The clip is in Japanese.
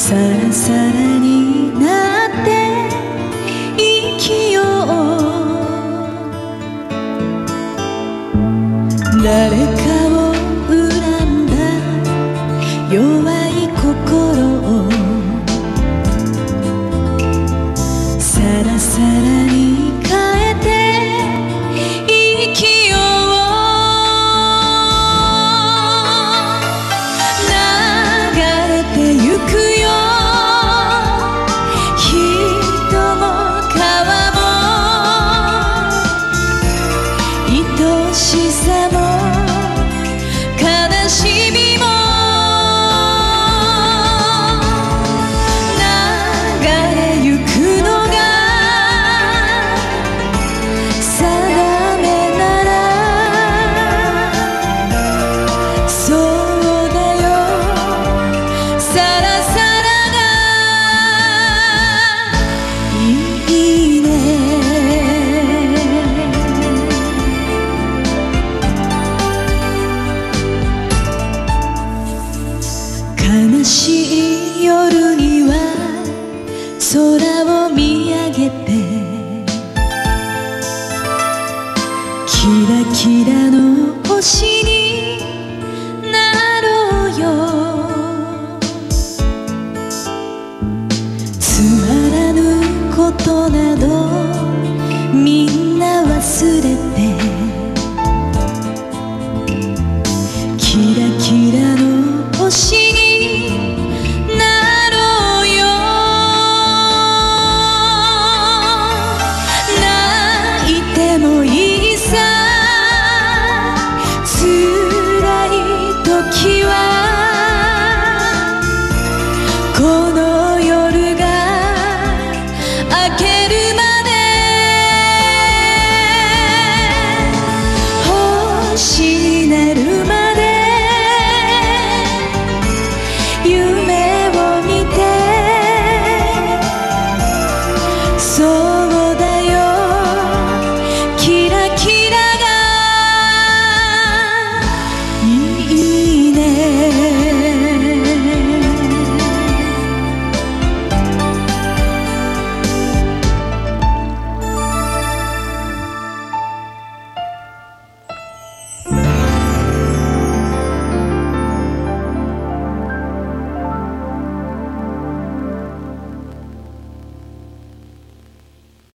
サラサラになって生きよう。誰かを恨んだ弱い心をサラサラに変えて生きよう。流れてゆくよ人も川も愛しさも悲しみも流れゆくのが定めならそうだよ。サラサラがいいね。悲しい夜には空を見上げてキラキラの星に